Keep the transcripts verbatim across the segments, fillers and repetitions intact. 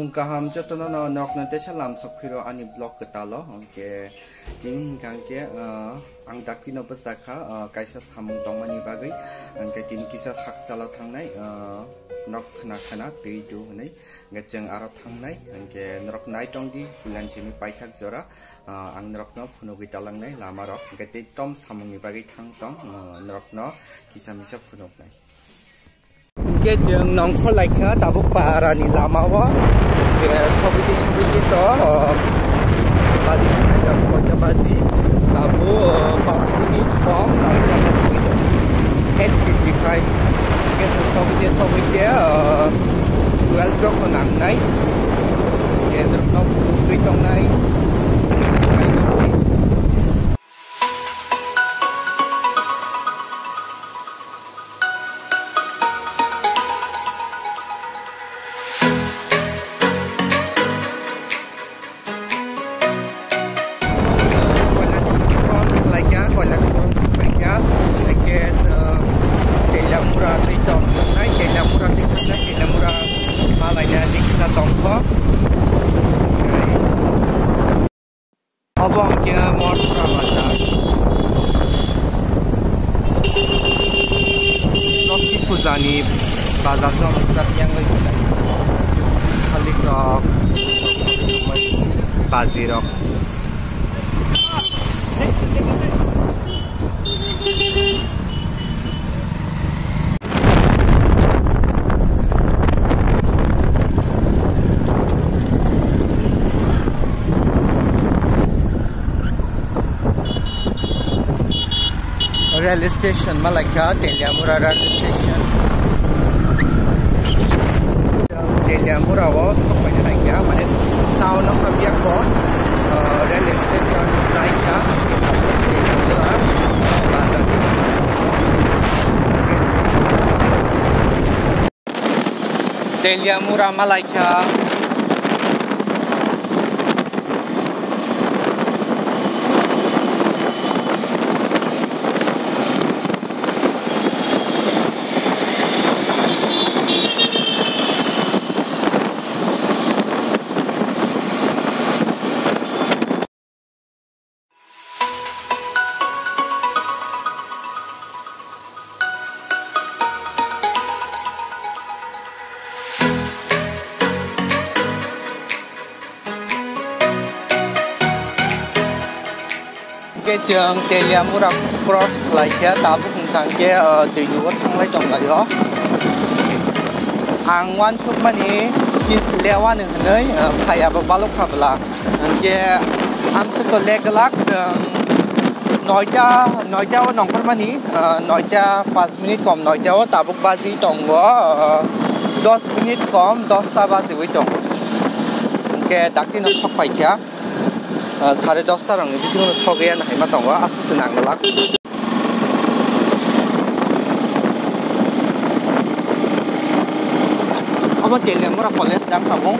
Hungkaham jotono no nok nanti salam sokiro ani blog ketalo, oke, ting kangke ang dakti no pesaka kaisa samung tongmani bagai, angke ting kisah hak salah tangnai nok kena kena tidu nai, ngejeng arab tangnai, angke nok nai tongdi bulan jemi paitak jora, ang nok no puno gitalang nai lama rok, angke tom samung ni bagai tang tong, nok no kisah misah puno nai. Ke jeng nong ko like ha tabuk para ni lama wa ke sobiti sobiti to badi na jam ko badi tabu five minit form na jam ko eight fifty-five ke sobiti sobiti twelve drop ko nang nai ke drop no kui tong nai Abang kira mor Ramadan. Lokti puzani bazar jam bazar yang lagi. Khalik rok, bazi rok. Rail station Malacca, Teliamura rail station. Teliamura was somewhere like that, but it's town of Rabiako, rail station Malacca, Teliamura. Teliamura Malacca. Cái trường Teliamura cross lại kia tabu hungkang ke di luar sanglai tong lai ho. Ang wan suk mani ki lewan ngai phaya ba balok khabla. Ke am se to legalak noida noida nong par mani noida five minit kom noida tabuk bazi tong go ten minit kom ten ta bazi wi tong. Ke dakti no sok pai kya. Sare dosta rang bisi ngono sogean haima tongo asu tenang galak. Apa Teliamura college dang tabung.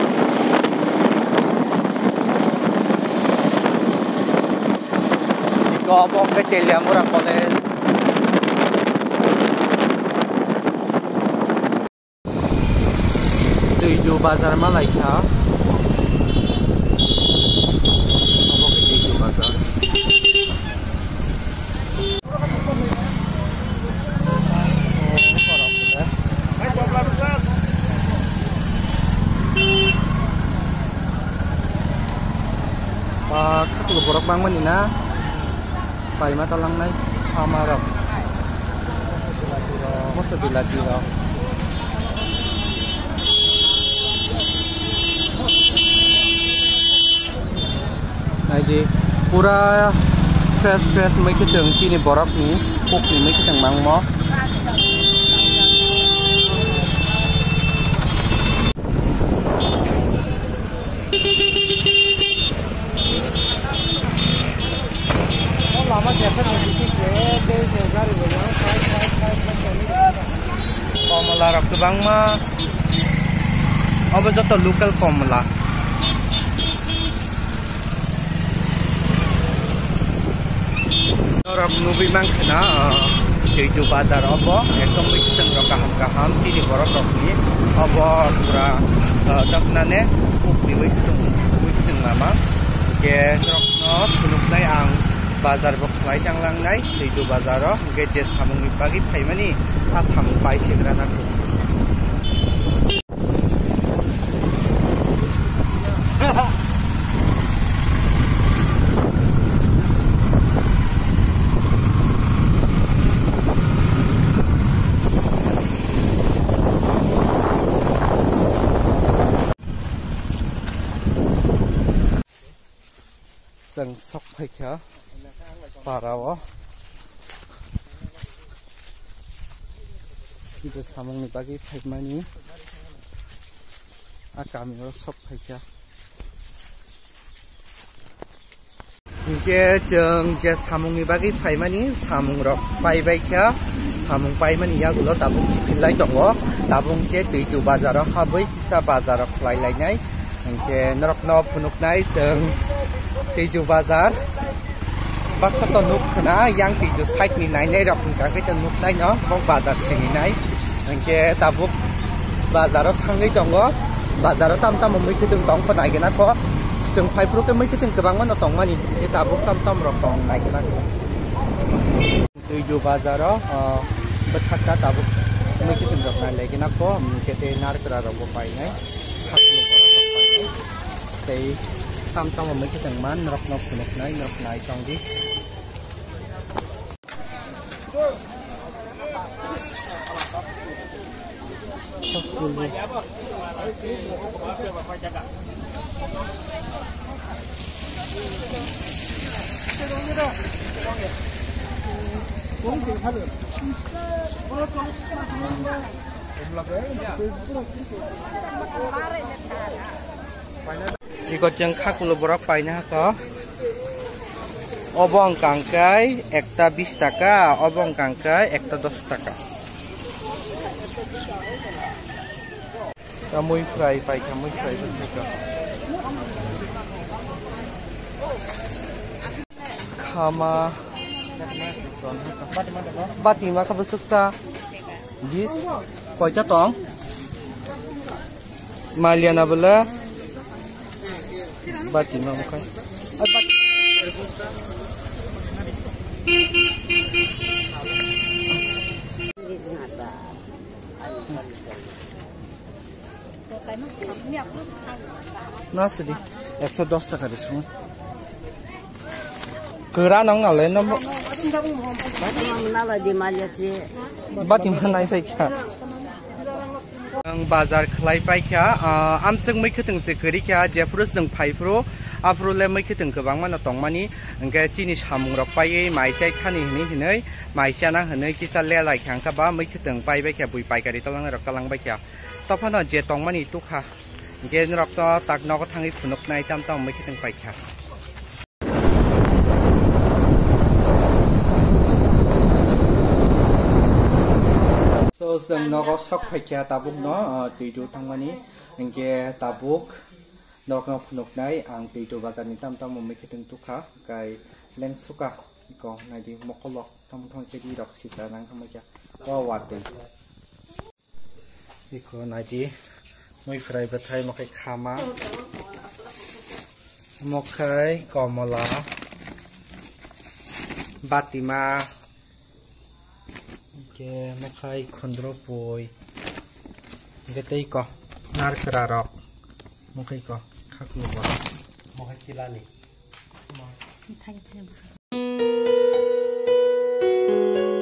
Iko abong ke Teliamura college. Tuju bazar Malacca. Katu borok bang manina, pai mata lang nai sama rok, masa dilati rok. Jadi pura fresh fresh mai kiteng sini borok ni, puk ni mai kiteng mang mo. Komala rok kebang ma, apa jatuh lokal komala. Rok nubi mang kena, jadi bazar apa, ekam itu tengok kaham kaham, sini borok rok ni, apa pura tak nane. biwai kitung biwai kitung mama ke nok no punuk nai ang bazar bok lai janglang nai seidu bazaro ke je samung ni bagi phaimani a samung pai segra na Sang sok phai kha parawo itu samung ni bagi phaimani akami ro sok phai kha ke jeng je samung ni bagi phaimani samung ro pai bai kha samung pai mani ya gulo tabung philai tongo tabung ke tuitu bazar ro habai sa bazar ro khlai lai nai ke norok no phunuk nai jeng tuitu bazar bác sắp tao núp khná yang thì được sách như này này đọc cả cái chân núp này nó không bà già xì này anh kia ta bút bà già nó thăng cái chồng đó bà già nó tâm tâm một mấy cái từng tông con này cái nó có chừng phải pro cái mấy cái từng cái băng nó tông mà nhìn cái ta bút tâm tâm rồi còn này cái nó từ dù bà già đó bất khắc cả ta bút mấy cái từng rồi này lấy cái nó có cái tên nار cái rồi bộ phải này khắc luôn bộ rồi phải này thì tâm tâm một mấy cái từng mán nó nó nó này nó này trong đi chỉ có chân khác của lô bay nha có obong kangkai ekta bis taka obong kangkai ekta dos taka kamu fry pai kamu fry betul kama bati ma kamu suksa bis koi tong maliana bola bati ma bukan Nasi di, ekso dos taka di semua. Kerana nggak lain nomor. Bati mana yang saya Ang bazar khlai pai kya am seng mai khuteng se kari kya jefru seng phaifru afru le mai khuteng gobang mana tongmani angke chini samung rok pai mai chai khani hini hinai mai chana hinai kisa le lai khang kha ba mai khuteng pai bai kya bui pai kari talang rok kalang bai kya topano je tongmani tukha ge rok to tak nok thangi phunuk nai tam tong mai khuteng pai kya so seng nok sok pai kya tabuk no tidu thangmani angke tabuk nok nok phunuk nai ang tidu bazar ni tam tam mai khuteng tukha kai leng suka ko nai di mokolok tam thong che di rok sita nang thang kya ko wat de iko nai di moi fry bathai mokai khama mokai komola batima ke mokai khondro poi getei ko nar kra rok mokai ko khaklu ba mokai kilani thai thai